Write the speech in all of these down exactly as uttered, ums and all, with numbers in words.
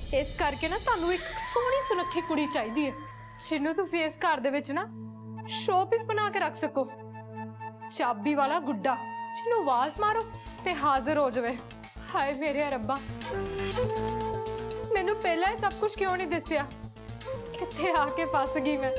इस करके ना तुहानू एक सोहनी सुनक्खी कुड़ी चाहिदी है जिन्नू तुसीं इस घर दे विच ना शोपीस बना के रख सको। चाबी वाला गुड्डा जिन्नू आवाज मारो ते हाजिर हो जावे। हाय मेरे रब्बा, मैनू पहला ही सब कुछ क्यों नहीं दस्या? कित्थे आके फस गई मैं।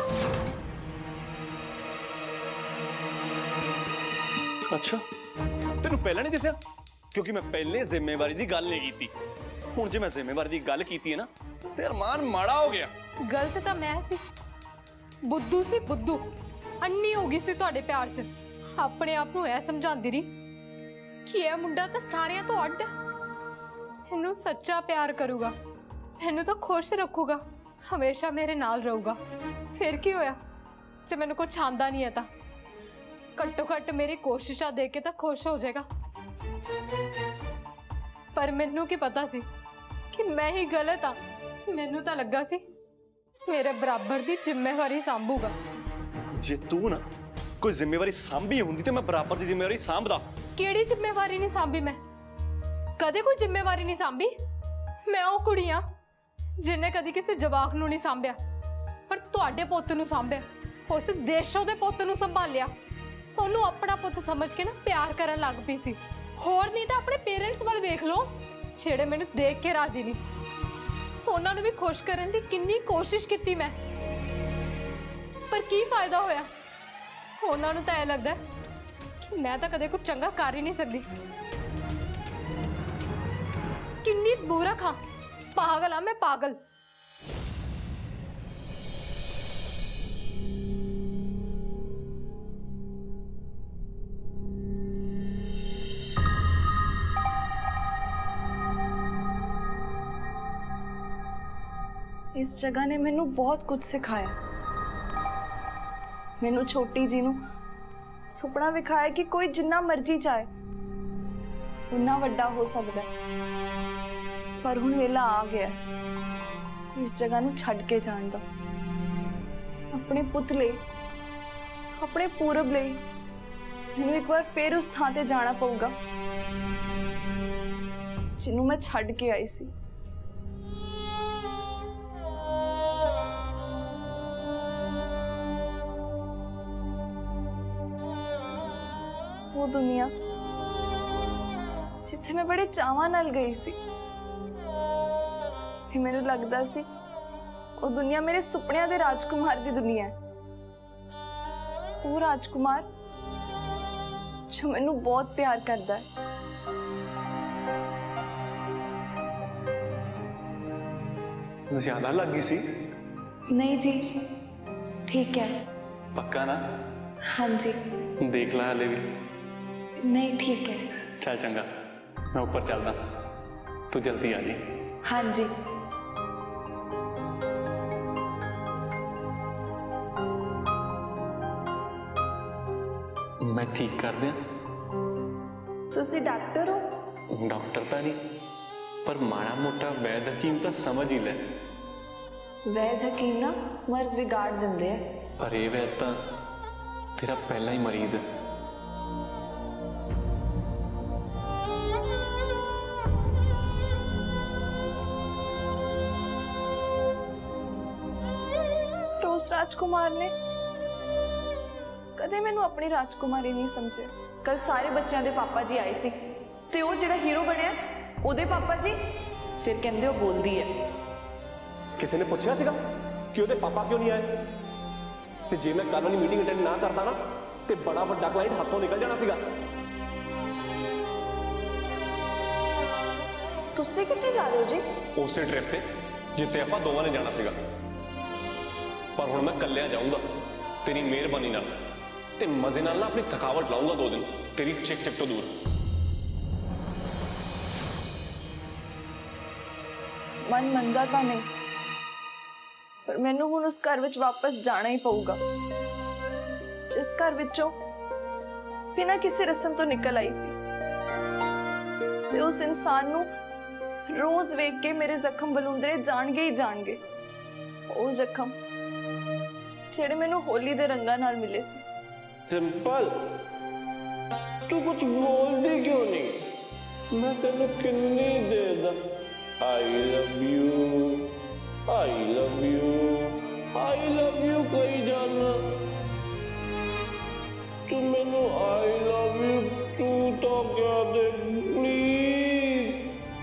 अच्छा तेनू पहला नहीं दस्या क्योंकि मैं पहले जिम्मेवारी की गल नहीं की। हुण जे मैं जिम्मेवारी की गल की है ना ते अरमान माड़ा हो गया। गलत तो मैं सी, बुद्धू सी बुद्धू, अन्नी हो गई सी तुहाडे प्यार च। अपने आप नूं ऐ समझांदी रही कि यह मुंडा तो सारियां तो अड्ड है, इनू सच्चा प्यार करूगा, इनू तो खुश रखूगा, हमेशा मेरे नाल रहूगा। फिर की होया जे मैनू कुछ आंदा नहीं है तो घट्टो घट्ट मेरी कोशिशां देख के तो खुश हो जाएगा। पर मैनू की पता सी कि मैं ही गलत हाँ। मैनू तो लगा सी मेरे बराबर की जिम्मेवारी सांभूगा। जे तू ना कोई जिम्मेवारी सांभी होंदी तो मैं बराबर की जिम्मेवारी सांभदा। केड़ी जिम्मेवारी नहीं सांभी मैं? कदे कोई जिम्मेवारी नहीं सांभी। मैं वो कुड़ी हाँ जिन्हें कदी किसी जवाक नूं नहीं सांभिया, पर तुहाडे पुत्त नूं सांभिया। उस देशों दे पुत्त नूं संभालिया, उन्होंने अपना पुत्त समझ के ना प्यार करन लग पई सी। होर नहीं तो अपने पेरेंट्स वाल वेख लो जेड़े मैनू देख के राजी नहीं। उन्होंने भी खुश करन दी कितनी कोशिश की मैं, पर की फायदा होया? उन्होंने तो यह लगता है कि मैं तो कदे कुछ चंगा कर ही नहीं सकती। कितनी बुरक हाँ, पागल हाँ मैं, पागल। इस जगह ने मैनू बहुत कुछ सिखाया। मैनू छोटी जी नू सुपना विखाया कि कोई जिन्ना मर्जी चाहे उन्ना वड्डा हो सकता है। पर हुण वेला आ गया इस जगह नू छड्ड के जाण दा। अपने पुत लई, अपने पूरब लई मैनू एक बार फिर उस थां ते जाना पऊगा जिन्नू मैं छड्ड के आई सी। वो दुनिया जिथे मैं बड़े चावां नाल गई सी, ते मैनू लगदा सी वो दुनिया मेरे सुपनियां दे राजकुमार दी दुनिया है। वो राजकुमार जो मैनू बहुत प्यार करदा है। ज्यादा लगी सी? नहीं जी, ठीक है। पक्का ना? हाँ जी। देख ला हाले भी? नहीं ठीक है। चल चंगा, मैं ऊपर चलदा, तू जल्दी आ जी। हाँ जी। मैं ठीक कर दिया? तुसी डॉक्टर हो? डॉक्टर तो नहीं, पर माड़ा मोटा वैद हकीम तो समझ ही ले। वैद हकीम ना मर्ज बिगाड़ देंदे है। पर ये वैद तो तेरा पहला ही मरीज है। उस राजकुमार ने कदे मैनू अपनी राजकुमारी नहीं समझे। कल सारे बच्चों के पापा जी आए सी ते वो जिहड़ा हीरो बनया ओदे पापा जी फिर कहंदे वो बोलदी है। किसी ने पूछा सीगा कि ओदे पापा क्यों नहीं आए? ते जे मैं कल वाली मीटिंग अटेंड ना करता ना ते बड़ा वड्डा क्लाइंट हाथों निकल जाना सीगा। तुसी कित्थे जा रहे हो जी? उसे ट्रिप ते जिथे आपां दोवां ने जाना सीगा, पर हुण मैं कल्लिया जाऊंगा तेरी मेहरबानी नाल, ते मजे नाल ना अपनी थकावट लाऊंगा दो दिन तेरी चिक चिक तो दूर। मन मनदा तां नहीं, पर मैनू हुण उस घर विच वापस जाना ही पऊगा जिस घर विचों बिना किसी रस्म तो निकल आई सी। ते उस इंसान नू रोज वेख के मेरे जख्म बलूंदरे जाणगे ही जाणगे। वो जख्म जेड़े मैनू होली दे रंगा नाल मिले सी। सिंपल, तू कुछ बोलती क्यों नहीं? मैं तेन किन्नी दे दा। I love you I love you I love you कही जाना तू मैनू आई लव यू तू तो क्या दे प्लीज।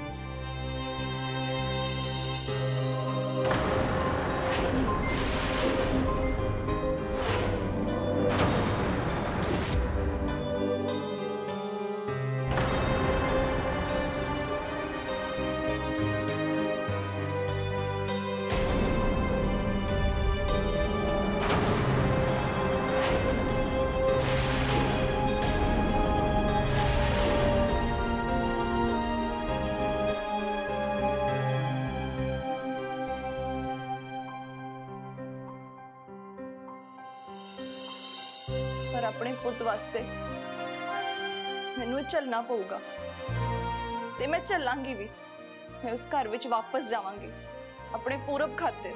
पर अपने पुत वास्ते मैनू चलना पऊगा ते मैं चलांगी भी। मैं उस घर विच वापस जावांगी अपने पूरब खातिर,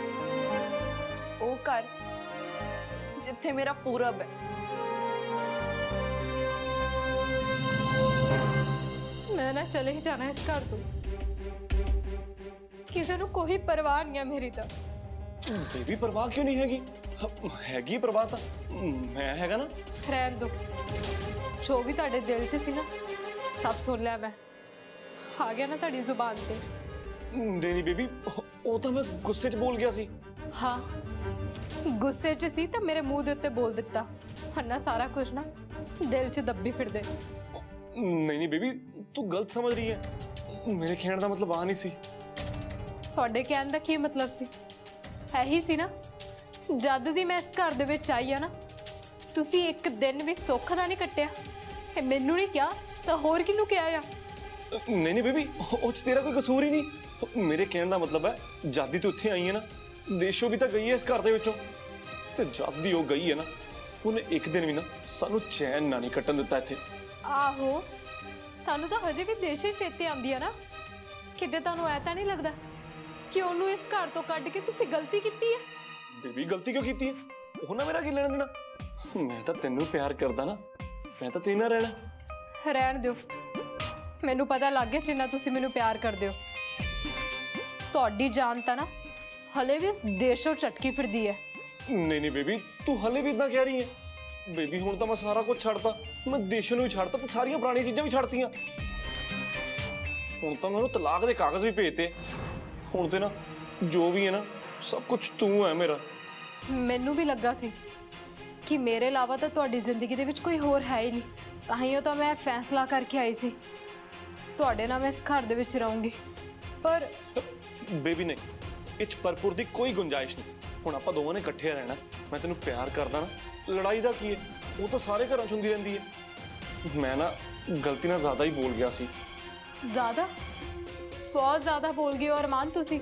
वो घर जिथे मेरा पूरब है। मैं ना चले ही जाना इस घर तो, किसी को कोई परवाह नहीं है मेरी तो। बेबी परवाह क्यों नहीं हैगी? हैगी परवाह ਤਾਂ ਮੈਂ ਹੈਗਾ ਨਾ। ਰਹਿਣ ਦੋ, ਜੋ ਵੀ ਤੁਹਾਡੇ ਦਿਲ 'ਚ ਸੀ ਨਾ ਸਭ ਸੁਣ ਲਿਆ ਮੈਂ। ਆ ਗਿਆ ਨਾ ਤੁਹਾਡੀ ਜ਼ੁਬਾਨ ਤੇ। ਨਹੀਂ ਨਹੀਂ ਬੇਬੀ, ਉਹ ਤਾਂ ਮੈਂ ਗੁੱਸੇ 'ਚ ਬੋਲ ਗਿਆ ਸੀ। ਹਾਂ, ਗੁੱਸੇ 'ਚ ਸੀ ਤਾਂ ਮੇਰੇ ਮੂੰਹ ਦੇ ਉੱਤੇ ਬੋਲ ਦਿੱਤਾ। ਹੰਨਾ ਸਾਰਾ ਕੁਝ ਨਾ ਦਿਲ 'ਚ ਦੱਬੀ ਫਿਰਦੇ। ਨਹੀਂ ਨਹੀਂ ਬੇਬੀ, ਤੂੰ ਗਲਤ ਸਮਝ ਰਹੀ ਹੈ। ਮੇਰੇ ਕਹਿਣ ਦਾ ਮਤਲਬ ਆ ਨਹੀਂ ਸੀ। ਤੁਹਾਡੇ ਕਹਿਣ ਦਾ ਕੀ ਮਤਲਬ ਸੀ? ਇਹੀ ਸੀ ਨਾ, ਜਦ ਦੀ ਮੈਂ ਇਸ ਘਰ ਦੇ ਵਿੱਚ ਆਈ ਆ ਨਾ, ਤੁਸੀਂ ਇੱਕ ਦਿਨ ਵੀ ਸੁੱਖ ਦਾ ਨਹੀਂ ਕੱਟਿਆ। ਇਹ ਮੈਨੂੰ ਨਹੀਂ ਕਿਹਾ ਤਾਂ ਹੋਰ ਕਿਹਨੂੰ ਕਿਹਾ ਆ? ਨਹੀਂ ਨਹੀਂ ਬੇਬੀ, ਉਹ 'ਚ ਤੇਰਾ ਕੋਈ ਕਸੂਰ ਹੀ ਨਹੀਂ। ਮੇਰੇ ਕਹਿਣ ਦਾ ਮਤਲਬ ਹੈ, ਜਦ ਦੀ ਤੂੰ ਇੱਥੇ ਆਈ ਹੈ ਨਾ, ਦੇਸ਼ੋਂ ਵੀ ਤਾਂ ਗਈ ਹੈ ਇਸ ਘਰ ਦੇ ਵਿੱਚੋਂ, ਤੇ ਜਦ ਦੀ ਉਹ ਗਈ ਹੈ ਨਾ, ਉਹਨੇ ਇੱਕ ਦਿਨ ਵੀ ਨਾ ਸਾਨੂੰ ਚੈਨ ਨਾ ਨਹੀਂ ਕੱਟਣ ਦਿੱਤਾ ਇੱਥੇ। ਆਹੋ, ਤੁਹਾਨੂੰ ਤਾਂ ਹਜੇ ਵੀ ਦੇਸ਼ੇ ਚੇਤੇ ਆਉਂਦੀ ਆ ਨਾ। ਕਿਤੇ ਤੁਹਾਨੂੰ ਐ ਤਾਂ ਨਹੀਂ ਲੱਗਦਾ ਕਿ ਉਹਨੂੰ ਇਸ ਘਰ ਤੋਂ ਕੱਢ ਕੇ ਤੁਸੀਂ ਗਲਤੀ ਕੀਤੀ ਹੈ? ਬੇਬੀ ਗਲਤੀ ਕਿਉਂ ਕੀਤੀ ਹੈ? ਉਹ ਨਾ ਮੇਰਾ ਕੀ ਲੈਣਾ ਦੇਣਾ? ਮੈਂ ਤਾਂ ਤੈਨੂੰ ਪਿਆਰ ਕਰਦਾ ਨਾ, ਮੈਂ ਤਾਂ ਤੇਰੇ ਨਾਲ ਰਹਿਣਾ। ਰਹਿਣ ਦਿਓ, ਮੈਨੂੰ ਪਤਾ ਲੱਗ ਗਿਆ ਜਿੰਨਾ ਤੁਸੀਂ ਮੈਨੂੰ ਪਿਆਰ ਕਰਦੇ ਹੋ। ਤੁਹਾਡੀ ਜਾਨ ਤਾਂ ਨਾ ਹਲੇ ਵੀ ਇਸ ਦੇਸ਼ੋਂ ਚਟਕੀ ਫਿਰਦੀ ਹੈ। ਨਹੀਂ ਨਹੀਂ ਬੇਬੀ, ਤੂੰ ਹਲੇ ਵੀ ਇਦਾਂ ਕਹਿ ਰਹੀ ਹੈ। ਬੇਬੀ ਹੁਣ ਤਾਂ ਮੈਂ ਸਾਰਾ ਕੁਝ ਛੱਡਤਾ, ਮੈਂ ਦੇਸ਼ ਨੂੰ ਵੀ ਛੱਡਤਾ ਤੇ ਸਾਰੀਆਂ ਪੁਰਾਣੀਆਂ ਚੀਜ਼ਾਂ ਵੀ ਛੱਡਤੀਆਂ। ਹੁਣ ਤਾਂ ਮੈਨੂੰ ਤਲਾਕ ਦੇ ਕਾਗਜ਼ ਵੀ ਭੇਜਤੇ। ਹੁਣ ਤੇ ਨਾ ਜੋ ਵੀ ਹੈ ਨਾ, ਸਭ ਕੁਝ ਤੂੰ ਹੈ ਮੇਰਾ। ਮੈਨੂੰ ਵੀ ਲੱਗਾ ਸੀ ਕਿ ਮੇਰੇ ਇਲਾਵਾ ਤਾਂ ਤੁਹਾਡੀ ਜ਼ਿੰਦਗੀ ਦੇ ਵਿੱਚ ਕੋਈ ਹੋਰ ਹੈ ਹੀ ਨਹੀਂ। ਤਾਂ ਹੀ ਉਹ ਤਾਂ ਮੈਂ ਫੈਸਲਾ ਕਰਕੇ ਆਈ ਸੀ, ਤੁਹਾਡੇ ਨਾਲ ਮੈਂ ਇਸ ਘਰ ਦੇ ਵਿੱਚ ਰਹੂੰਗੀ। ਪਰ ਬੇਬੀ ਨਹੀਂ, ਇਹ 'ਚ ਪਰਪੁਰ ਦੀ ਕੋਈ ਗੁੰਜਾਇਸ਼ ਨਹੀਂ। ਹੁਣ ਆਪਾਂ ਦੋਵਾਂ ਨੇ ਇਕੱਠੇ ਰਹਿਣਾ। ਮੈਂ ਤੈਨੂੰ ਪਿਆਰ ਕਰਦਾ ਨਾ, ਲੜਾਈ ਦਾ ਕੀ ਹੈ? ਉਹ ਤਾਂ ਸਾਰੇ ਘਰਾਂ 'ਚ ਹੁੰਦੀ ਰਹਿੰਦੀ ਹੈ। ਮੈਂ ਨਾ ਗਲਤੀ ਨਾਲ ਜ਼ਿਆਦਾ ਹੀ ਬੋਲ ਗਿਆ ਸੀ। ਜ਼ਿਆਦਾ? ਬਹੁਤ ਜ਼ਿਆਦਾ ਬੋਲ ਗਏ ਹੋ ਅਰਮਾਨ ਤੁਸੀਂ।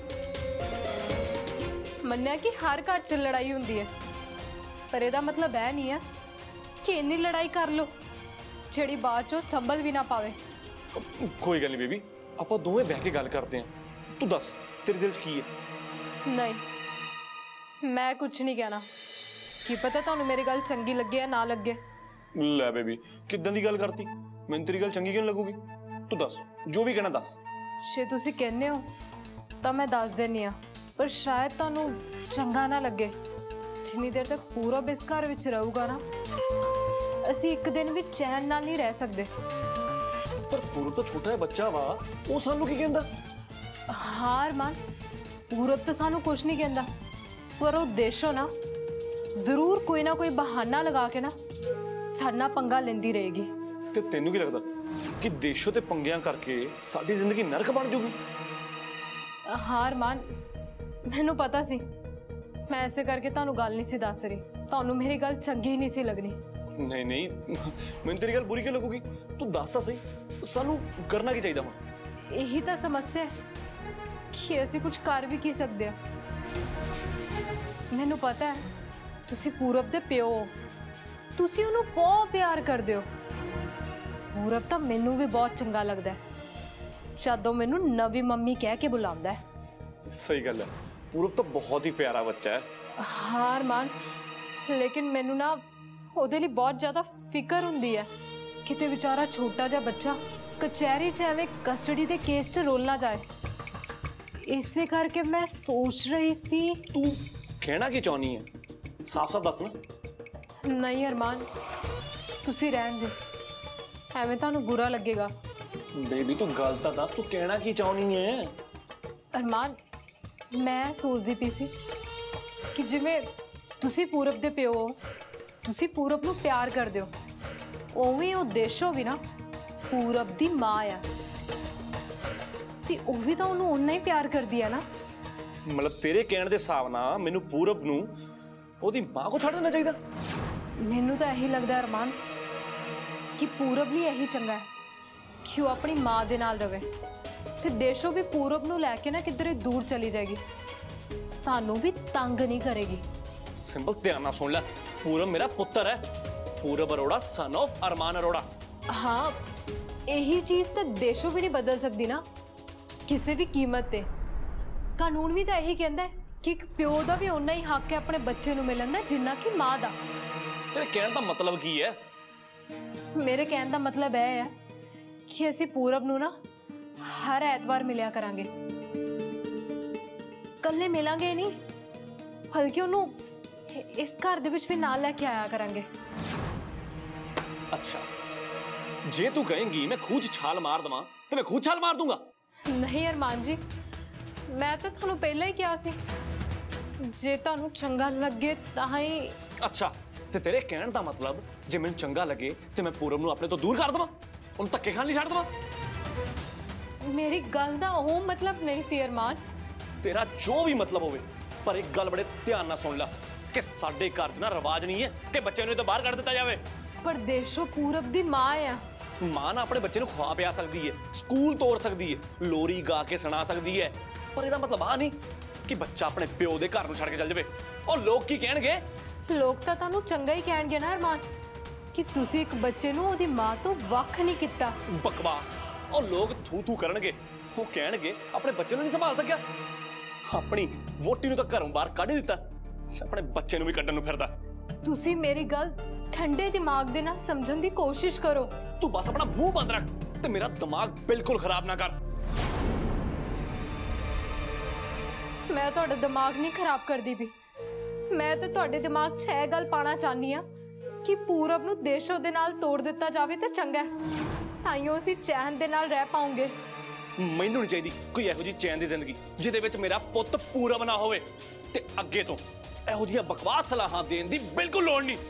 ਮੰਨਿਆ ਕਿ ਹਰ ਘਰ 'ਚ ਲੜਾਈ ਹੁੰਦੀ ਹੈ, ਪਰ ਇਹਦਾ ਮਤਲਬ ਇਹ ਨਹੀਂ ਹੈ ਕਿ ਇੰਨੀ ਲੜਾਈ ਕਰ ਲਓ ਜਿਹੜੀ ਬਾਅਦ 'ਚੋਂ ਸੰਭਲ ਵੀ ਨਾ ਪਾਵੇ। ਕੋਈ ਗੱਲ ਨਹੀਂ ਬੇਬੀ, ਆਪਾਂ ਦੋਵੇਂ ਬਹਿ ਕੇ ਗੱਲ ਕਰਦੇ ਹਾਂ। ਤੂੰ ਦੱਸ, ਤੇਰੇ ਦਿਲ 'ਚ ਕੀ ਹੈ? ਨਹੀਂ, ਮੈਂ ਕੁਝ ਨਹੀਂ ਕਹਿਣਾ। ਕੀ ਪਤਾ ਤੁਹਾਨੂੰ ਮੇਰੀ ਗੱਲ ਚੰਗੀ ਲੱਗੇ ਜਾਂ ਨਾ ਲੱਗੇ। ਲੈ ਬੇਬੀ, ਕਿੱਦਾਂ ਦੀ ਗੱਲ ਕਰਤੀ? ਮੈਨੂੰ ਤੇਰੀ ਗੱਲ ਚੰਗੀ ਕਿਉਂ ਲੱਗੂਗੀ? ਤੂੰ ਦੱਸ, ਜੋ ਵੀ ਕਹਿਣਾ ਦੱਸ। ਜੇ ਤੁਸੀਂ ਕਹਿੰਦੇ ਹੋ ਤਾਂ ਮੈਂ ਦੱਸ ਦਿੰਦੀ ਹਾਂ, ਪਰ ਸ਼ਾਇਦ ਤੁਹਾਨੂੰ ਚੰਗਾ ਨਾ ਲੱਗੇ। ਜਿੰਨੀ ਦੇਰ ਤੱਕ ਪੂਰਬ ਇਸ ਘਰ ਵਿੱਚ ਰਹੂਗਾ ਨਾ, ਅਸੀਂ ਇੱਕ ਦਿਨ ਵੀ ਚੈਨ ਨਾਲ ਨਹੀਂ ਰਹਿ ਸਕਦੇ। ਪਰ ਪੂਰਬ ਤਾਂ ਛੋਟਾ ਜਿਹਾ ਬੱਚਾ ਵਾ, ਉਹ ਸਾਨੂੰ ਕੀ ਕਹਿੰਦਾ? ਹਾਂ ਅਰਮਾਨ, ਪੂਰਬ ਤਾਂ ਸਾਨੂੰ ਕੁਝ ਨਹੀਂ ਕਹਿੰਦਾ, ਪਰ ਉਹ ਦੇਸ਼ੋਂ ਨਾ ਜ਼ਰੂਰ ਕੋਈ ਨਾ ਕੋਈ ਬਹਾਨਾ ਲਗਾ ਕੇ ਨਾ ਸਾਡੇ ਨਾਲ ਪੰਗਾ ਲੈਂਦੀ ਰਹੇਗੀ। ਤੇ ਤੈਨੂੰ ਕੀ ਲੱਗਦਾ ਕਿ ਦੇਸ਼ੋਂ ਤੇ ਪੰਗਿਆਂ ਕਰਕੇ ਸਾਡੀ ਜ਼ਿੰਦਗੀ ਨਰਕ ਬਣ ਜਾਊਗੀ? ਹਾਂ ਅਰਮਾਨ, ਮੈਨੂੰ ਪਤਾ ਸੀ। ਮੈਂ ਐਸੇ ਕਰਕੇ ਤੁਹਾਨੂੰ ਗੱਲ ਨਹੀਂ ਸੀ ਦੱਸ ਰਹੀ। ਤੁਹਾਨੂੰ ਮੇਰੀ ਗੱਲ ਚੰਗੀ ਨਹੀਂ ਸੀ ਲੱਗਣੀ। ਨਹੀਂ ਨਹੀਂ, ਮੈਨੂੰ ਤੇਰੀ ਗੱਲ ਬੁਰੀ ਕਿਉਂ ਲੱਗੂਗੀ? ਤੂੰ ਦੱਸ ਤਾਂ ਸਹੀ, ਸਾਨੂੰ ਕਰਨਾ ਕੀ ਚਾਹੀਦਾ ਹੁਣ? ਇਹੀ ਤਾਂ ਸਮੱਸਿਆ ਹੈ ਕਿ ਅਸੀਂ ਕੁਝ ਕਰ ਵੀ ਕੀ ਸਕਦੇ ਆ। ਮੈਨੂੰ ਪਤਾ ਹੈ ਤੁਸੀਂ ਪੂਰਬ ਦੇ ਪਿਓ ਹੋ, ਤੁਸੀਂ ਉਹਨੂੰ ਬਹੁਤ ਪਿਆਰ ਕਰਦੇ ਹੋ। ਪੂਰਬ ਤਾਂ ਮੈਨੂੰ ਵੀ ਬਹੁਤ ਚੰਗਾ ਲੱਗਦਾ ਹੈ, ਜਦੋਂ ਮੈਨੂੰ ਨਵੀਂ ਮੰਮੀ ਕਹਿ ਕੇ ਬੁਲਾਉਂਦਾ ਹੈ। ਸਹੀ ਗੱਲ ਹੈ, ਪੂਰਬ ਤਾਂ ਬਹੁਤ ਹੀ ਪਿਆਰਾ ਬੱਚਾ ਹੈ। ਹਾਂ ਅਰਮਾਨ, ਲੇਕਿਨ ਮੈਨੂੰ ਨਾ ਉਹਦੇ ਲਈ ਬਹੁਤ ਜ਼ਿਆਦਾ ਫਿਕਰ ਹੁੰਦੀ ਹੈ। ਕਿਤੇ ਵਿਚਾਰਾ ਛੋਟਾ ਜਿਹਾ ਬੱਚਾ ਕਚਹਿਰੀ 'ਚ ਐਵੇਂ ਕਸਟਡੀ ਦੇ ਕੇਸ 'ਚ ਰੋਲ ਨਾ ਜਾਏ। ਇਸੇ ਕਰਕੇ ਮੈਂ ਸੋਚ ਰਹੀ ਸੀ। ਤੂੰ ਕਹਿਣਾ ਕੀ ਚਾਹੁੰਦੀ ਹੈ? ਸਾਫ਼-ਸਾਫ਼ ਦੱਸ ਨਾ। ਨਹੀਂ ਅਰਮਾਨ, ਤੁਸੀਂ ਰਹਿਣ ਦਿਓ, ਐਵੇਂ ਤੁਹਾਨੂੰ ਬੁਰਾ ਲੱਗੇਗਾ। ਬੇਬੀ ਤੂੰ ਗੱਲ ਤਾਂ ਦੱਸ, ਤੂੰ ਕਹਿਣਾ ਕੀ ਚਾਹੁੰਦੀ ਹੈ? ਅਰਮਾਨ, ਮੈਂ ਸੋਚਦੀ ਪਈ ਸੀ ਕਿ ਜਿਵੇਂ ਤੁਸੀਂ ਪੂਰਬ ਦੇ ਪਿਓ ਹੋ, ਤੁਸੀਂ ਪੂਰਬ ਨੂੰ ਪਿਆਰ ਕਰਦੇ ਹੋ, ਉਵੇਂ ਉਹ ਦੇਸ਼ੋ ਵੀ ਨਾ ਪੂਰਬ ਦੀ ਮਾਂ ਆ, ਤੇ ਉਹ ਵੀ ਤਾਂ ਉਹਨੂੰ ਓਨਾ ਹੀ ਪਿਆਰ ਕਰਦੀ ਹੈ ਨਾ। ਮਤਲਬ ਤੇਰੇ ਕਹਿਣ ਦੇ ਹਿਸਾਬ ਨਾਲ ਮੈਨੂੰ ਪੂਰਬ ਨੂੰ ਉਹਦੀ ਮਾਂ ਕੋ ਛੱਡ ਦੇਣਾ ਚਾਹੀਦਾ? ਮੈਨੂੰ ਤਾਂ ਇਹੀ ਲੱਗਦਾ ਅਰਮਾਨ ਕਿ ਪੂਰਬ ਲਈ ਇਹੀ ਚੰਗਾ ਹੈ ਕਿ ਉਹ ਆਪਣੀ ਮਾਂ ਦੇ ਨਾਲ ਰਵੇ, ਤੇ ਦੇਸ਼ੋ ਵੀ ਪੂਰਬ ਨੂੰ ਲੈ ਕੇ ਨਾ ਕਿਧਰੇ ਦੂਰ ਚਲੀ ਜਾਏਗੀ, ਸਾਨੂੰ ਵੀ ਤੰਗ ਨਹੀਂ ਕਰੇਗੀ। ਸਿੰਪਲ ਧਿਆਨ ਨਾਲ ਸੁਣ ਲੈ, ਪੂਰਬ ਮੇਰਾ ਪੁੱਤਰ ਹੈ, ਪੂਰਬ ਅਰੋੜਾ ਸਨ ਆਫ ਅਰਮਾਨ ਅਰੋੜਾ। ਹਾਂ, ਇਹੀ ਚੀਜ਼ ਤਾਂ ਦੇਸ਼ੋ ਵੀ ਨਹੀਂ ਬਦਲ ਸਕਦੀ ਨਾ ਕਿਸੇ ਵੀ ਕੀਮਤ ਤੇ। ਕਾਨੂੰਨ ਵੀ ਤਾਂ ਇਹੀ ਕਹਿੰਦਾ ਹੈ ਕਿ ਇੱਕ ਪਿਓ ਦਾ ਵੀ ਓਨਾ ਹੀ ਹੱਕ ਹੈ ਆਪਣੇ ਬੱਚੇ ਨੂੰ ਮਿਲਣ ਦਾ ਜਿੰਨਾ ਕਿ ਮਾਂ ਦਾ। ਤੇਰੇ ਕਹਿਣ ਦਾ ਮਤਲਬ ਕੀ ਹੈ? ਮੇਰੇ ਕਹਿਣ ਦਾ ਮਤਲਬ ਇਹ ਹੈ ਕਿ ਅਸੀਂ ਪੂਰਬ ਨੂੰ ਨਾ ਹਰ ਐਤਵਾਰ ਮਿਲਿਆ ਕਰਾਂਗੇ। ਕੱਲੇ ਮਿਲਾਂਗੇ ਨਹੀਂ, ਬਲਕਿ ਉਹਨੂੰ ਇਸ ਘਰ ਦੇ ਵਿੱਚ ਵੀ ਨਾਲ ਲੈ ਕੇ ਆਇਆ ਕਰਾਂਗੇ। ਅੱਛਾ, ਜੇ ਤੂੰ ਕਹੇਂਗੀ ਮੈਂ ਖੂਹ 'ਚ ਛਾਲ ਮਾਰ ਦਵਾਂ ਤੇ ਮੈਂ ਖੂਹ 'ਚ ਛਾਲ ਮਾਰ ਦੂੰਗਾ। ਨਹੀਂ ਅਰਮਾਨ ਜੀ, ਮੈਂ ਤਾਂ ਤੁਹਾਨੂੰ ਪਹਿਲਾਂ ਹੀ ਕਿਹਾ ਸੀ, ਜੇ ਤੁਹਾਨੂੰ ਚੰਗਾ ਲੱਗੇ ਤਾਂ ਹੀ। ਅੱਛਾ, ਤੇ ਤੇਰੇ ਕਹਿਣ ਦਾ ਮਤਲਬ ਜੇ ਮੈਨੂੰ ਚੰਗਾ ਲੱਗੇ ਤੇ ਮੈਂ ਪੂਰਬ ਨੂੰ ਆਪਣੇ ਤੋਂ ਦੂਰ ਕਰ ਦਵਾਂ, ਉਹਨੂੰ ਧੱਕੇ ਖਾਣ ਲਈ ਛੱਡ ਦਵਾਂ? ਮੇਰੀ ਗੱਲ ਦਾ ਉਹ ਮਤਲਬ ਨਹੀਂ ਸੀ ਅਰਮਾਨ। ਤੇਰਾ ਜੋ ਵੀ ਮਤਲਬ ਹੋਵੇ, ਪਰ ਇੱਕ ਗੱਲ ਬੜੇ ਧਿਆਨ ਨਾਲ ਸੁਣ ਲੈ ਕਿ ਸਾਡੇ ਘਰ 'ਚ ਨਾ ਰਿਵਾਜ ਨਹੀਂ ਹੈ ਕਿ ਬੱਚੇ ਨੂੰ ਇਹ ਤੋਂ ਬਾਹਰ ਕੱਢ ਦਿੱਤਾ ਜਾਵੇ। ਪਰ ਦੇਸ਼ੋ ਪੂਰਬ ਦੀ ਮਾਂ ਆ। ਮਾਂ ਨਾ ਆਪਣੇ ਬੱਚੇ ਨੂੰ ਖਵਾ ਪਿਆ ਸਕਦੀ ਹੈ, ਸਕੂਲ ਤੋਰ ਸਕਦੀ ਹੈ, ਲੋਰੀ ਗਾ ਕੇ ਸੁਣਾ ਸਕਦੀ ਹੈ, ਪਰ ਇਹਦਾ ਮਤਲਬ ਆ ਨਹੀਂ ਕਿ ਬੱਚਾ ਆਪਣੇ ਪਿਓ ਦੇ ਘਰ ਨੂੰ ਛੱਡ ਕੇ ਚੱਲ ਜਾਵੇ। ਉਹ ਲੋਕ ਕੀ ਕਹਿਣਗੇ? ਲੋਕ ਤਾਂ ਤੁਹਾਨੂੰ ਚੰਗਾ ਹੀ ਕਹਿਣਗੇ ਨਾ ਅਰਮਾਨ, ਕਿ ਤੁਸੀਂ ਇੱਕ ਬੱਚੇ ਨੂੰ ਉਹਦੀ ਮਾਂ ਤੋਂ ਵੱਖ ਨਹੀਂ ਕੀਤਾ। ਬਕਵਾਸ। ਉਹ ਲੋਕ ਥੂ ਥੂ ਕਰਨਗੇ, ਉਹ ਕਹਿਣਗੇ ਆਪਣੇ ਬੱਚੇ ਨੂੰ ਨਹੀਂ ਸੰਭਾਲ ਸਕਿਆ, ਆਪਣੀ ਵੋਟੀ ਨੂੰ ਤਾਂ ਘਰੋਂ ਬਾਹਰ ਕੱਢ ਦਿੱਤਾ, ਆਪਣੇ ਬੱਚੇ ਨੂੰ ਵੀ ਕੱਢਣ ਨੂੰ ਫਿਰਦਾ। ਤੁਸੀਂ ਮੇਰੀ ਗੱਲ ਠੰਡੇ ਦਿਮਾਗ ਦੇ ਨਾਲ ਸਮਝਣ ਦੀ ਕੋਸ਼ਿਸ਼ ਕਰੋ। ਤੂੰ ਬਸ ਆਪਣਾ ਮੂੰਹ ਬੰਦ ਰੱਖ ਤੇ ਮੇਰਾ ਦਿਮਾਗ ਬਿਲਕੁਲ ਖਰਾਬ ਨਾ ਕਰ। ਮੈਂ ਤੁਹਾਡਾ ਦਿਮਾਗ ਨਹੀਂ ਖਰਾਬ ਕਰਦੀ ਵੀ, ਮੈਂ ਤਾਂ ਤੁਹਾਡੇ ਦਿਮਾਗ 'ਚ ਇਹ ਗੱਲ ਪਾਣਾ ਚਾਹਨੀ ਆ ਕਿ ਪੂਰਬ ਨੂੰ ਦੇਸ਼ੋ ਦੇ ਨਾਲ ਤੋੜ ਦਿੱਤਾ ਜਾਵੇ ਤਾਂ ਚੰਗਾ ਹੈ, ਤਾਈਓ ਅਸੀਂ ਚੈਨ ਦੇ ਨਾਲ ਰਹਿ ਪਾਉਂਗੇ। ਮੈਨੂੰ ਨਹੀਂ ਚਾਹੀਦੀ ਕੋਈ ਇਹੋ ਜਿਹੀ ਚੈਨ ਦੀ ਜ਼ਿੰਦਗੀ ਜਿਹਦੇ ਵਿੱਚ ਮੇਰਾ ਪੁੱਤ ਪੂਰਬ ਨਾ ਹੋਵੇ, ਤੇ ਅੱਗੇ ਤੋਂ ਇਹੋ ਜਿਹੀਆਂ ਬਕਵਾਸ ਸਲਾਹਾਂ ਦੇਣ ਦੀ ਬਿਲਕੁਲ ਲੋੜ ਨਹੀਂ।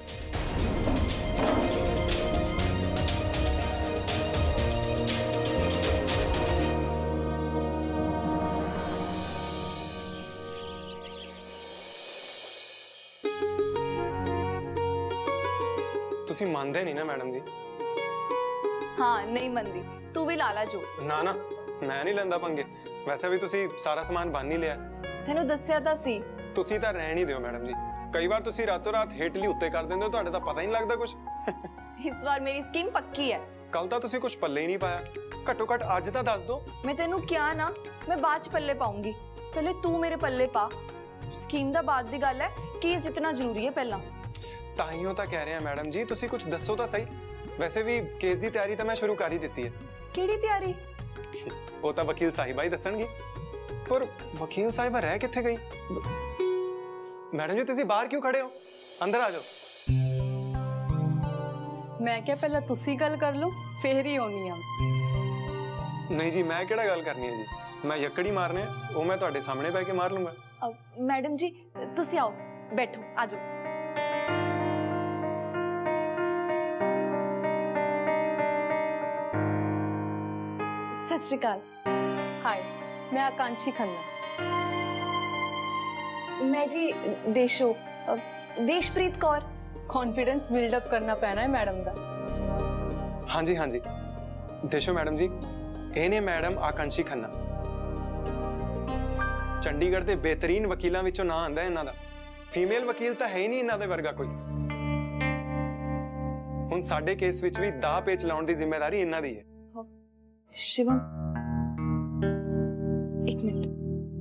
ਤੁਸੀਂ ਮੰਨਦੇ ਨਹੀਂ ਨਾ ਮੈਡਮ ਜੀ? ਹਾਂ, ਨਹੀਂ ਮੰਨਦੀ, ਤੂੰ ਵੀ ਲਾ ਲਾ ਜੋ। ਨਾ ਨਾ, ਮੈਂ ਨਹੀਂ ਲੈਂਦਾ ਪੰਗੇ। ਵੈਸੇ ਵੀ ਤੁਸੀਂ ਸਾਰਾ ਸਮਾਨ ਬੰਨ ਹੀ ਲਿਆ। ਤੈਨੂੰ ਦੱਸਿਆ ਤਾਂ ਸੀ। ਤੁਸੀਂ ਤਾਂ ਰਹਿਣ ਹੀ ਦਿਓ ਮੈਡਮ ਜੀ, ਕਈ ਵਾਰ ਤੁਸੀਂ ਰਾਤੋਂ ਰਾਤ ਹੇਠਲੀ ਉੱਤੇ ਕਰ ਦਿੰਦੇ ਹੋ, ਤੁਹਾਡੇ ਤਾਂ ਪਤਾ ਹੀ ਨਹੀਂ ਲੱਗਦਾ ਕੁਝ। ਇਸ ਵਾਰ ਮੇਰੀ ਸਕੀਮ ਪੱਕੀ ਹੈ। ਕੱਲ ਤਾਂ ਤੁਸੀਂ ਕੁਝ ਪੱਲੇ ਹੀ ਨਹੀਂ ਪਾਇਆ, ਘੱਟੋ ਘੱਟ ਅੱਜ ਤਾਂ ਦੱਸ ਦਿਓ। ਮੈਂ ਤੈਨੂੰ ਕਿਹਾ ਨਾ, ਮੈਂ ਬਾਅਦ ਚ ਪੱਲੇ ਪਾਉਂਗੀ, ਪਹਿਲੇ ਤੂੰ ਮੇਰੇ ਪੱਲੇ ਪਾ। ਸਕੀਮ ਦਾ ਬਾਅਦ ਦੀ ਗੱਲ ਹੈ, ਕੇਸ ਜਿੱਤਣਾ ਜ਼ਰੂਰੀ ਹੈ ਪਹਿਲਾਂ। ਤਾਈਓ ਤਾਂ ਕਹਿ ਰਿਹਾ ਮੈਡਮ ਜੀ, ਤੁਸੀਂ ਕੁਝ ਦੱਸੋ ਤਾਂ ਸਹੀ। ਵੈਸੇ ਵੀ ਕੇਸ ਦੀ ਤਿਆਰੀ ਤਾਂ ਮੈਂ ਸ਼ੁਰੂ ਕਰ ਹੀ ਦਿੱਤੀ ਹੈ। ਕਿਹੜੀ ਤਿਆਰੀ? ਉਹ ਤਾਂ ਵਕੀਲ ਸਾਹਿਬਾ ਹੀ ਦੱਸਣਗੇ। ਪਰ ਵਕੀਲ ਸਾਹਿਬਾ ਰਹਿ ਕਿੱਥੇ ਗਈ? ਮੈਡਮ ਜੀ ਤੁਸੀਂ ਬਾਹਰ ਕਿਉਂ ਖੜੇ ਹੋ? ਅੰਦਰ ਆ ਜਾਓ। ਮੈਂ ਕਿਹਾ ਪਹਿਲਾਂ ਤੁਸੀਂ ਗੱਲ ਕਰ ਲਓ, ਫੇਰ ਹੀ ਆਉਣੀ ਆ। ਨਹੀਂ ਜੀ, ਮੈਂ ਕਿਹੜਾ ਗੱਲ ਕਰਨੀ ਹੈ ਜੀ, ਮੈਂ ਯੱਕੜੀ ਮਾਰਨੇ ਆ, ਉਹ ਮੈਂ ਤੁਹਾਡੇ ਸਾਹਮਣੇ ਬੈ ਕੇ ਮਾਰ ਲੂੰਗਾ। ਮੈਡਮ ਜੀ ਤੁਸੀਂ ਆਓ, ਬੈਠੋ, ਆ ਜਾਓ। ਸਤਿ ਸ਼੍ਰੀ ਅਕਾਲ। हाय, मैं आकांक्षी खन्ना। मैं जी देशो देशप्रीत कौर। कॉन्फिडेंस बिल्डअप करना पैना है मैडम दा। हाँ जी हाँ जी, देशो मैडम जी, ये ने मैडम आकांक्षी खन्ना, चंडीगढ़ के बेहतरीन वकीलों विचों ना आंदा है इन्हां दा। फीमेल वकील तो है ही नहीं इन्हां दे वर्गा कोई। हुण साडे केस विच भी दा पेच लाउण दी जिम्मेदारी इन्हां दी है। शिवम, एक मिनट।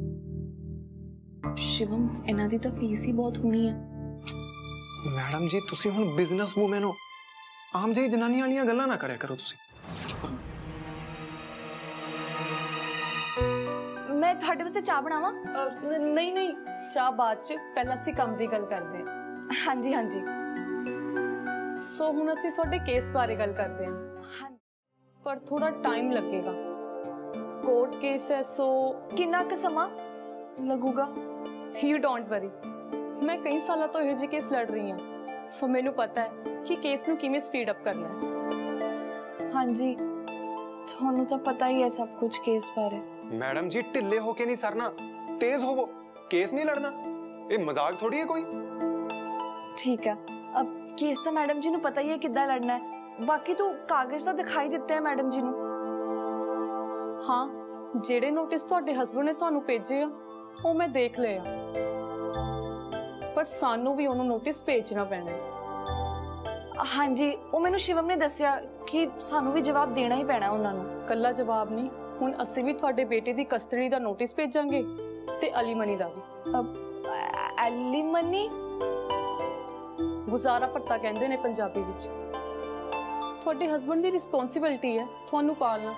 शिवम, इन्हां दी तां फीस ही बहुत होनी है। मैडम जी तुसी हुण बिजनेस वूमन हो, आम जी जनानी वालियां गल्लां ना करया करो तुसी। मैं ਤੁਹਾਡੇ ਵਾਸਤੇ ਚਾਹ ਬਣਾਵਾਂ? ਅ, ਨਹੀਂ ਨਹੀਂ, ਚਾਹ ਬਾਅਦ ਚ, ਪਹਿਲਾਂ ਅਸੀਂ ਕੰਮ ਦੀ ਗੱਲ ਕਰਦੇ ਹਾਂ। ਹਾਂਜੀ ਹਾਂਜੀ ਸੋ ਹੁਣ ਅਸੀਂ ਤੁਹਾਡੇ ਕੇਸ ਬਾਰੇ ਗੱਲ ਕਰਦੇ ਹਾਂ, ਹਾਂ। ਪਰ ਥੋੜਾ ਟਾਈਮ ਲੱਗੇਗਾ। ਕੋਰਟ ਕੇਸ ਹੈ, ਸੋ ਕਿੰਨਾ ਕੁ ਸਮਾਂ ਲੱਗੂਗਾ? ਯੂ ਡੋਂਟ ਵਰੀ, ਮੈਂ ਕਈ ਸਾਲਾਂ ਤੋਂ ਇਹੋ ਜਿਹੇ ਕੇਸ ਲੜ ਰਹੀ ਹਾਂ, ਸੋ ਮੈਨੂੰ ਪਤਾ ਹੈ ਕਿ ਕੇਸ ਨੂੰ ਕਿਵੇਂ ਸਪੀਡ ਅਪ ਕਰਨਾ ਹੈ। ਹਾਂਜੀ, ਤੁਹਾਨੂੰ ਤਾਂ ਪਤਾ ਹੀ ਹੈ ਸਭ ਕੁਝ ਕੇਸ ਬਾਰੇ। मैडम जी ढिले होके नहीं सरना, तेज होवो, केस नहीं लड़ना। ये मजाक थोड़ी है कोई। ठीक है, अब केस तो मैडम जी ਨੂੰ ਪਤਾ ਹੀ ਹੈ ਕਿੱਦਾਂ ਲੜਨਾ ਹੈ। ਬਾਕੀ ਤੂੰ ਕਾਗਜ਼ ਤਾਂ ਦਿਖਾਈ ਦਿੱਤੇ ਹੈ ਮੈਡਮ ਜੀ ਨੂੰ। ਹਾਂ, ਜਿਹੜੇ ਨੋਟਿਸ ਤੁਹਾਡੇ ਹਸਬੰਡ ਨੇ ਤੁਹਾਨੂੰ ਭੇਜੇ ਆ ਉਹ ਮੈਂ ਦੇਖ ਲਏ ਆ, ਪਰ ਸਾਨੂੰ ਵੀ ਉਹਨੂੰ ਨੋਟਿਸ ਭੇਜਣਾ ਪੈਣਾ ਹੈ। ਹਾਂਜੀ, ਉਹ ਮੈਨੂੰ ਸ਼ਿਵਮ ਨੇ ਦੱਸਿਆ ਕਿ ਸਾਨੂੰ ਵੀ ਜਵਾਬ ਦੇਣਾ ਹੀ ਪੈਣਾ ਉਹਨਾਂ ਨੂੰ। ਕੱਲਾ ਜਵਾਬ ਨਹੀਂ, ਹੁਣ ਅਸੀਂ ਵੀ ਤੁਹਾਡੇ ਬੇਟੇ ਦੀ ਕਸਟਡੀ ਦਾ ਨੋਟਿਸ ਭੇਜਾਂਗੇ ਤੇ ਅਲੀਮਨੀ ਦਾ ਵੀ। ਐਲੀਮਨੀ? ਗੁਜ਼ਾਰਾ ਭੱਤਾ ਕਹਿੰਦੇ ਨੇ ਪੰਜਾਬੀ ਵਿੱਚ। ਤੁਹਾਡੇ ਹਸਬੰਡ ਦੀ ਰਿਸਪੌਂਸਿਬਿਲਟੀ ਹੈ ਤੁਹਾਨੂੰ ਪਾਲਣਾ।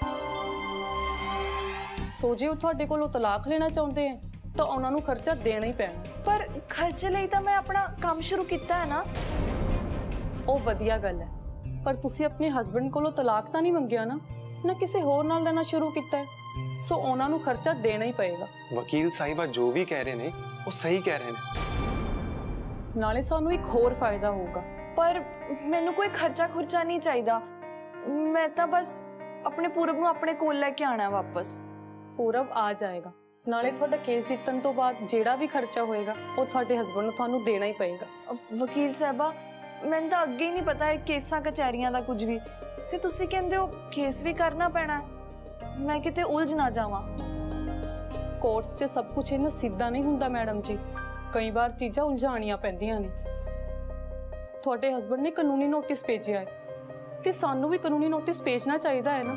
ਸੋ ਜੇ ਉਹ ਤੁਹਾਡੇ ਕੋਲੋਂ ਤਲਾਕ ਲੈਣਾ ਚਾਹੁੰਦੇ ਹੈ ਤਾਂ ਉਹਨਾਂ ਨੂੰ ਖਰਚਾ ਦੇਣਾ ਹੀ ਪੈਣਾ। ਪਰ ਖਰਚੇ ਲਈ ਤਾਂ ਮੈਂ ਆਪਣਾ ਕੰਮ ਸ਼ੁਰੂ ਕੀਤਾ ਹੈ ਨਾ। ਉਹ ਵਧੀਆ ਗੱਲ ਹੈ, ਪਰ ਤੁਸੀਂ ਆਪਣੇ ਹਸਬੰਡ ਕੋਲੋਂ ਤਲਾਕ ਤਾਂ ਨਹੀਂ ਮੰਗਿਆ ਨਾ, ਨਾ ਕਿਸੇ ਹੋਰ ਨਾਲ ਰਹਿਣਾ ਸ਼ੁਰੂ ਕੀਤਾ ਹੈ, ਸੋ ਉਹਨਾਂ ਨੂੰ ਖਰਚਾ ਦੇਣਾ ਹੀ ਪਏਗਾ। वकील साहिबा जो भी कह रहे ने वो सही कह रहे ने। ਨਾਲੇ ਸਾਨੂੰ ਇੱਕ ਹੋਰ ਫਾਇਦਾ ਹੋਊਗਾ। ਪਰ ਮੈਨੂੰ ਕੋਈ ਖਰਚਾ ਖੁਰਚਾ ਨਹੀਂ ਚਾਹੀਦਾ। ਮੈਂ ਤਾਂ ਬਸ ਆਪਣੇ ਪੂਰਬ ਨੂੰ ਆਪਣੇ ਕੋਲ ਲੈ ਕੇ ਆਣਾ ਵਾਪਸ। ਪੂਰਬ ਆ ਜਾਏਗਾ, ਨਾਲੇ ਤੁਹਾਡਾ ਕੇਸ ਜਿੱਤਣ ਤੋਂ ਬਾਅਦ ਜਿਹੜਾ ਵੀ ਖਰਚਾ ਹੋਏਗਾ ਉਹ ਤੁਹਾਡੇ ਹਸਬੰਡ ਨੂੰ ਤੁਹਾਨੂੰ ਦੇਣਾ ਹੀ ਪਏਗਾ। ਵਕੀਲ ਸਾਹਿਬਾ, ਮੈਨੂੰ ਤਾਂ ਅੱਗੇ ਹੀ ਨਹੀਂ ਪਤਾ ਹੈ ਕੇਸਾਂ ਕਚਹਿਰੀਆਂ ਦਾ ਕੁਝ ਵੀ, ਤੇ ਤੁਸੀਂ ਕਹਿੰਦੇ ਹੋ ਕੇਸ ਵੀ ਕਰਨਾ ਪੈਣਾ। ਮੈਂ ਕਿਤੇ ਉਲਝ ਨਾ ਜਾਵਾਂ। ਕੋਰਟਸ 'ਚ ਸਭ ਕੁਝ ਇਹਨਾਂ ਸਿੱਧਾ ਨਹੀਂ ਹੁੰਦਾ ਮੈਡਮ ਜੀ, ਕਈ ਵਾਰ ਚੀਜ਼ਾਂ ਉਲਝਾਣੀਆਂ ਪੈਂਦੀਆਂ ਨੇ। ਤੁਹਾਡੇ ਹਸਬੰਡ ਨੇ ਕਾਨੂੰਨੀ ਨੋਟਿਸ ਭੇਜਿਆ ਹੈ ਤੇ ਸਾਨੂੰ ਵੀ ਕਾਨੂੰਨੀ ਨੋਟਿਸ ਭੇਜਣਾ ਚਾਹੀਦਾ ਹੈ ਨਾ।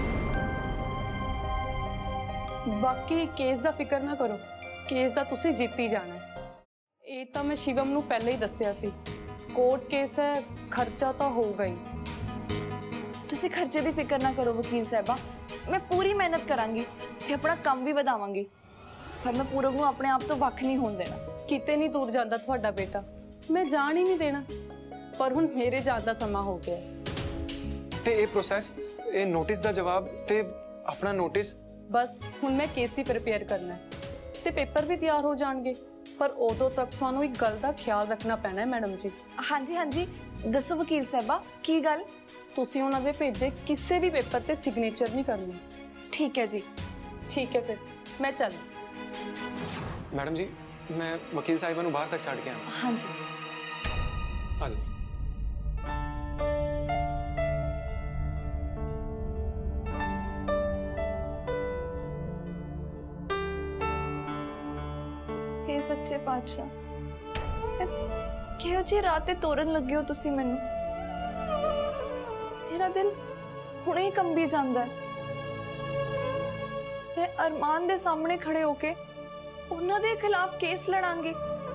ਬਾਕੀ ਕੇਸ ਦਾ ਫਿਕਰ ਨਾ ਕਰੋ, ਕੇਸ ਦਾ ਤੁਸੀਂ ਜਿੱਤ ਹੀ ਜਾਣਾ ਹੈ। ਇਹ ਤਾਂ ਮੈਂ ਸ਼ਿਵਮ ਨੂੰ ਪਹਿਲਾਂ ਹੀ ਦੱਸਿਆ ਸੀ, ਕੋਰਟ ਕੇਸ ਹੈ, ਖਰਚਾ ਤਾਂ ਹੋਊਗਾ ਹੀ। ਤੁਸੀਂ ਖਰਚੇ ਦੀ ਫਿਕਰ ਨਾ ਕਰੋ ਵਕੀਲ ਸਾਹਿਬਾ, ਮੈਂ ਪੂਰੀ ਮਿਹਨਤ ਕਰਾਂਗੀ ਤੇ ਆਪਣਾ ਕੰਮ ਵੀ ਵਧਾਵਾਂਗੀ, ਪਰ ਮੈਂ ਪੂਰਬ ਨੂੰ ਆਪਣੇ ਆਪ ਤੋਂ ਵੱਖ ਨਹੀਂ ਹੋਣ ਦੇਣਾ। ਕਿਤੇ ਨਹੀਂ ਦੂਰ ਜਾਂਦਾ ਤੁਹਾਡਾ ਬੇਟਾ, ਮੈਂ ਜਾਣ ਹੀ ਨਹੀਂ ਦੇਣਾ, ਪਰ ਹੁਣ ਮੇਰੇ ਜਾਣ ਦਾ ਸਮਾਂ ਹੋ ਗਿਆ। ਤੇ ਇਹ ਪ੍ਰੋਸੈਸ, ਇਹ ਨੋਟਿਸ ਦਾ ਜਵਾਬ ਤੇ ਆਪਣਾ ਨੋਟਿਸ, ਬਸ ਹੁਣ ਮੈਂ ਕੇਸ ਹੀ ਪ੍ਰਿਪੇਅਰ ਕਰਨਾ ਹੈ ਤੇ ਪੇਪਰ ਵੀ ਤਿਆਰ ਹੋ ਜਾਣਗੇ, ਪਰ ਉਦੋਂ ਤੱਕ ਤੁਹਾਨੂੰ ਇੱਕ ਗੱਲ ਦਾ ਖਿਆਲ ਰੱਖਣਾ ਪੈਣਾ ਹੈ ਮੈਡਮ ਜੀ। ਹਾਂਜੀ ਹਾਂਜੀ, ਦੱਸੋ ਵਕੀਲ ਸਾਹਿਬਾ, ਕੀ ਗੱਲ? ਤੁਸੀਂ ਉਹਨਾਂ ਦੇ ਭੇਜੇ ਕਿਸੇ ਵੀ ਪੇਪਰ ਤੇ ਸਿਗਨੇਚਰ ਨਹੀਂ ਕਰਨੀ। ਠੀਕ ਹੈ ਜੀ। ਠੀਕ ਹੈ, ਫਿਰ ਮੈਂ ਚੱਲ। मैडम जी मैं वकील साहिबा बाहर तक छड़ के आना। हाँ जी, आ जाओ। हे सच्चे पातशाह, किहो जी राते तोरन लगे हो तुसी मैनू। मेरा दिल हुणे ही कंबी जांदा है। मैं अरमान दे सामने खड़े होके उन्हां दे खिलाफ केस लड़ांगी।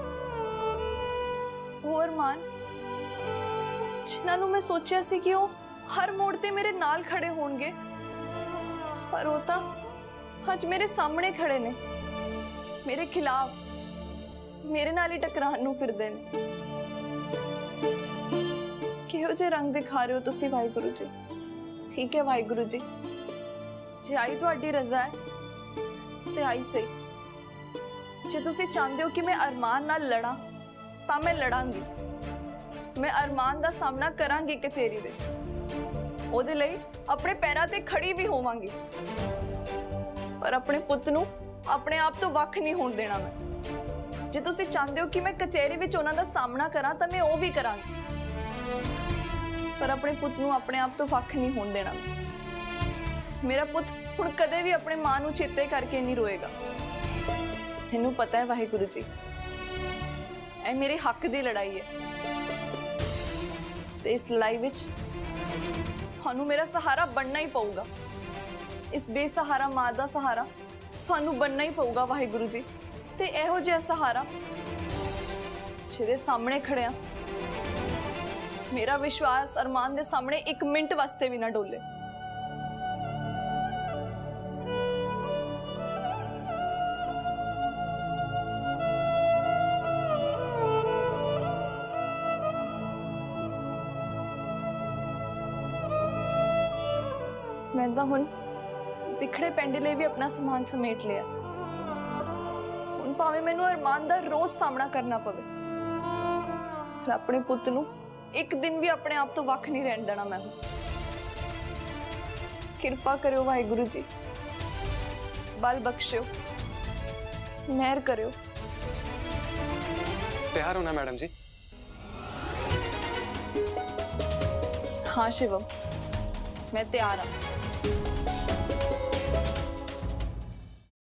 वो अरमान जिन्हां नू मैं सोचिया सी कि वो हर मोड़ ते मेरे नाल खड़े होणगे, पर वो तां अज मेरे सामने खड़े ने, मेरे खिलाफ, मेरे नाल ही टकराण नू फिरदे ने। किहो जे रंग दिखा रहे हो तुसी वाहिगुरु जी। ठीक है वाहिगुरु जी, जे आई तुहाडी रज़ा है ते आई सही। जे तुसी चाहते हो कि मैं अरमान नाल लड़ा तां मैं लड़ांगी, मैं अरमान दा सामना करांगी कचेरी विच, ओदे लई अपने पैरां ते खड़ी भी होवांगी, पर अपने पुत्त नू अपने आप तो वख नहीं होण देना मैं। जे तुसी चाहते हो कि मैं कचेरी विच उन्हां दा सामना करां तां मैं ओह भी करांगी, पर अपने पुत्त नू अपने आप तो वख नहीं होण देना मैं। मेरा पुत्त हुण कदे भी अपने मां नू चेते करके नहीं रोएगा। मैनू पता है वाहिगुरु जी, ए मेरे हक दी लड़ाई है ते इस लड़ाई विच थानू मेरा सहारा बनना ही पऊगा। इस बेसहारा मां दा सहारा थानू बनना ही पऊगा वाहिगुरु जी। ते इहो जिहा सहारा जिहदे सामने खड़िया मेरा विश्वास अरमान दे सामने एक मिनट वास्ते भी ना डोले। मैं तो हुण बिखड़े पिंड लिए भी अपना समान समेट लिया। हुण भावें मैनू अरमान दा रोज सामना करना पवे, पर अपने पुੱਤ ਨੂੰ एक दिन भी अपने आप तो वख नहीं रहन देना मैं। किरपा करियो वाहिगुरु जी, बल बख्शियो, मेहर करियो। तैयार होना मैडम जी? हाँ शिवम, मैं तैयार हाँ।